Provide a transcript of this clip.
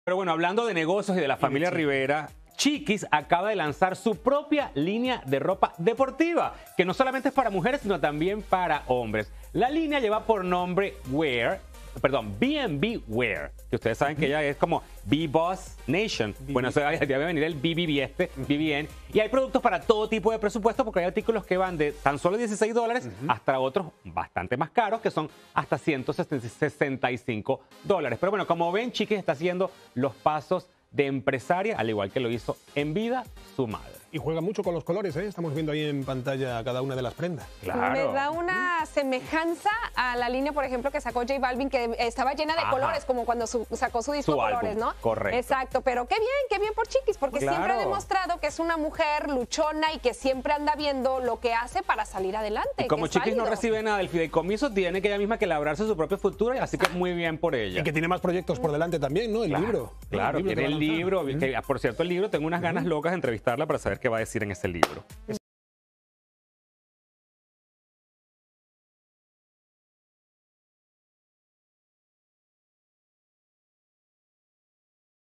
Pero bueno, hablando de negocios y de la familia Rivera, Chiquis acaba de lanzar su propia línea de ropa deportiva, que no solamente es para mujeres, sino también para hombres. La línea lleva por nombre B&B Wear, que ustedes saben que ella es como B-Boss Nation. Bueno, eso debe venir el BBN. Y hay productos para todo tipo de presupuesto, porque hay artículos que van de tan solo $16 hasta otros bastante más caros, que son hasta $165. Pero bueno, como ven, Chiquis está haciendo los pasos de empresaria, al igual que lo hizo en vida su madre. Y juega mucho con los colores, ¿eh? Estamos viendo ahí en pantalla cada una de las prendas. Claro. Me da una semejanza a la línea, por ejemplo, que sacó J Balvin, que estaba llena de colores, como cuando sacó su disco Colores, ¿no? Correcto. Exacto, pero qué bien por Chiquis, porque siempre ha demostrado que es una mujer luchona y que siempre anda viendo lo que hace para salir adelante. Y como Chiquis no recibe nada del fideicomiso, tiene que ella misma que labrarse su propio futuro, así que muy bien por ella. Y que tiene más proyectos por delante también, ¿no? El libro. Claro, tiene el libro, que por cierto el libro, tengo unas ganas locas de entrevistarla para saber qué va a decir en ese libro.